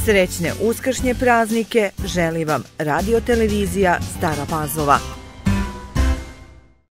Srećne uskršnje praznike želi vam Radio televizija Stara Pazova.